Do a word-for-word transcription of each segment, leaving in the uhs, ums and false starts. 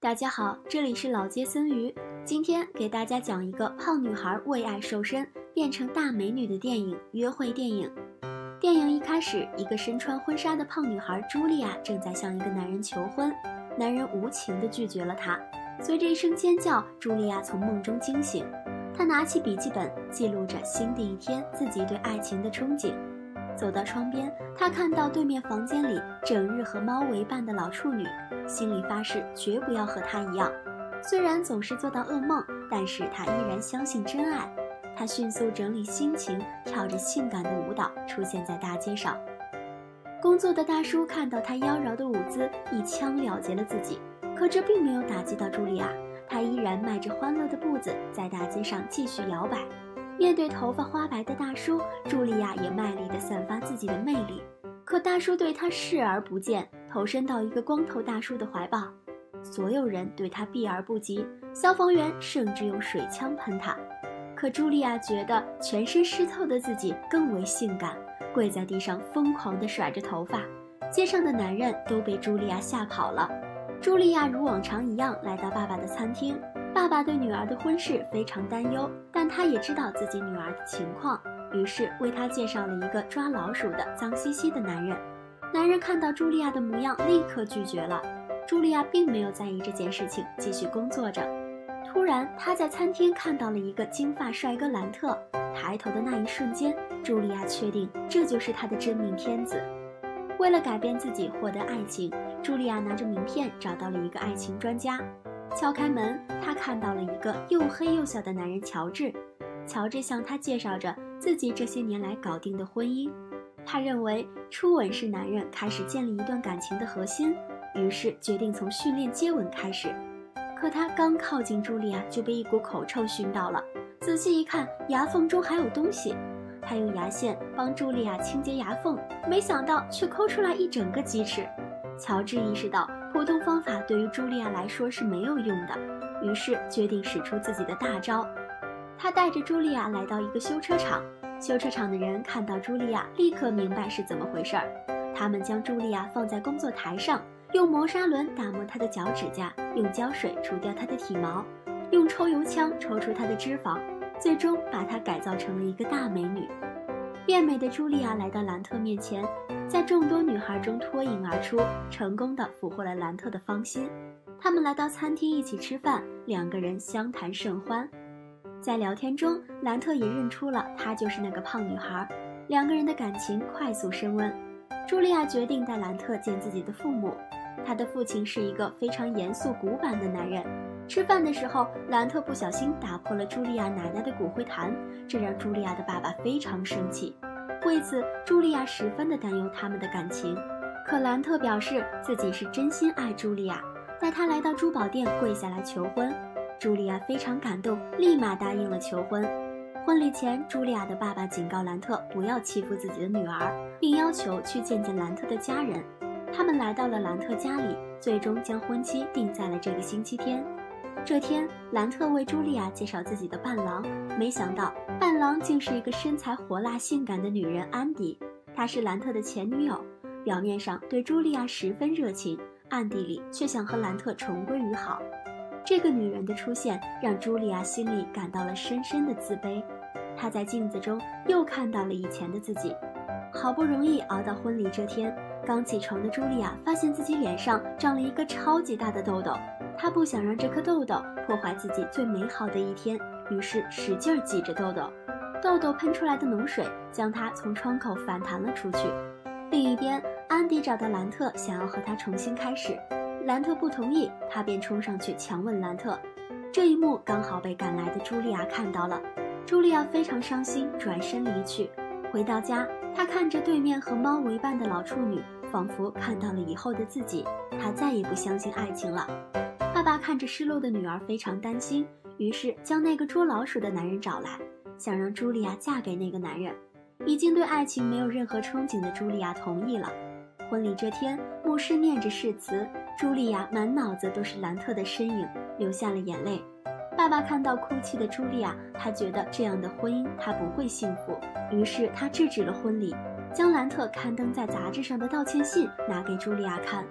大家好，这里是老街森鱼，今天给大家讲一个胖女孩为爱瘦身变成大美女的电影——约会电影。电影一开始，一个身穿婚纱的胖女孩茱莉亚正在向一个男人求婚，男人无情地拒绝了她。随着一声尖叫，茱莉亚从梦中惊醒，她拿起笔记本，记录着新的一天自己对爱情的憧憬。走到窗边，她看到对面房间里整日和猫为伴的老处女，心里发誓绝不要和她一样。虽然总是做到噩梦，但是她依然相信真爱。她迅速整理心情，跳着性感的舞蹈出现在大街上。工作的大叔看到她妖娆的舞姿，一枪了结了自己。可这并没有打击到茱莉亚，她依然迈着欢乐的步子在大街上继续摇摆。面对头发花白的大叔，茱莉亚也卖力地散发自己的魅力。可大叔对她视而不见，投身到一个光头大叔的怀抱。所有人对她避而不及，消防员甚至用水枪喷她。可茱莉亚觉得全身湿透的自己更为性感，跪在地上疯狂地甩着头发。街上的男人都被茱莉亚吓跑了。茱莉亚如往常一样来到爸爸的餐厅。爸爸对女儿的婚事非常担忧，但他也知道自己女儿的情况，于是为她介绍了一个抓老鼠的脏兮兮的男人。男人看到茱莉亚的模样，立刻拒绝了。茱莉亚并没有在意这件事情，继续工作着。突然，她在餐厅看到了一个金发帅哥兰特，抬头的那一瞬间，茱莉亚确定这就是她的真命天子。为了改变自己获得爱情，茱莉亚拿着名片找到了一个爱情专家。敲开门，她看到了一个又黑又小的男人乔治。乔治向她介绍着自己这些年来搞定的婚姻。他认为初吻是男人开始建立一段感情的核心，于是决定从训练接吻开始。可他刚靠近茱莉亚，就被一股口臭熏到了。仔细一看，牙缝中还有东西。他用牙线帮茱莉亚清洁牙缝，没想到却抠出来一整个鸡翅。乔治意识到普通方法对于茱莉亚来说是没有用的，于是决定使出自己的大招。他带着茱莉亚来到一个修车厂，修车厂的人看到茱莉亚，立刻明白是怎么回事儿。他们将茱莉亚放在工作台上，用磨砂轮打磨她的脚趾甲，用胶水除掉她的体毛，用抽油枪抽出她的脂肪，最终把她改造成了一个大美女。变美的茱莉亚来到兰特面前，在众多女孩中脱颖而出，成功地俘获了兰特的芳心。他们来到餐厅一起吃饭，两个人相谈甚欢。在聊天中，兰特也认出了她就是那个胖女孩，两个人的感情快速升温。茱莉亚决定带兰特见自己的父母，他的父亲是一个非常严肃古板的男人。吃饭的时候，兰特不小心打破了茱莉亚奶奶的骨灰坛，这让茱莉亚的爸爸非常生气。为此，茱莉亚十分的担忧他们的感情。可兰特表示自己是真心爱茱莉亚，带她来到珠宝店跪下来求婚。茱莉亚非常感动，立马答应了求婚。婚礼前，茱莉亚的爸爸警告兰特不要欺负自己的女儿，并要求去见见兰特的家人。他们来到了兰特家里，最终将婚期定在了这个星期天。这天，兰特为茱莉亚介绍自己的伴郎，没想到伴郎竟是一个身材火辣性感的女人安迪。她是兰特的前女友，表面上对茱莉亚十分热情，暗地里却想和兰特重归于好。这个女人的出现让茱莉亚心里感到了深深的自卑。她在镜子中又看到了以前的自己。好不容易熬到婚礼这天，刚起床的茱莉亚发现自己脸上长了一个超级大的痘痘。她不想让这颗痘痘破坏自己最美好的一天，于是使劲挤着痘痘。痘痘喷出来的脓水将她从窗口反弹了出去。另一边，安迪找到兰特，想要和他重新开始。兰特不同意，他便冲上去强吻兰特。这一幕刚好被赶来的茱莉亚看到了。茱莉亚非常伤心，转身离去。回到家，她看着对面和猫为伴的老处女，仿佛看到了以后的自己。她再也不相信爱情了。爸爸看着失落的女儿非常担心，于是将那个捉老鼠的男人找来，想让茱莉亚嫁给那个男人。已经对爱情没有任何憧憬的茱莉亚同意了。婚礼这天，牧师念着誓词，茱莉亚满脑子都是兰特的身影，流下了眼泪。爸爸看到哭泣的茱莉亚，他觉得这样的婚姻他不会幸福，于是他制止了婚礼，将兰特刊登在杂志上的道歉信拿给茱莉亚看。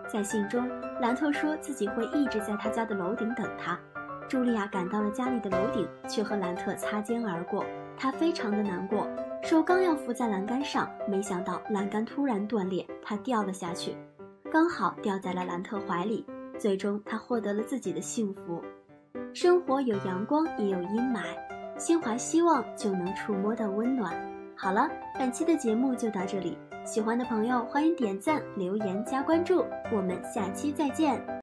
在信中，兰特说自己会一直在他家的楼顶等他。茱莉亚赶到了家里的楼顶，却和兰特擦肩而过。她非常的难过，手刚要扶在栏杆上，没想到栏杆突然断裂，她掉了下去，刚好掉在了兰特怀里。最终，她获得了自己的幸福。生活有阳光，也有阴霾，心怀希望就能触摸到温暖。好了，本期的节目就到这里，喜欢的朋友欢迎点赞、留言、加关注，我们下期再见。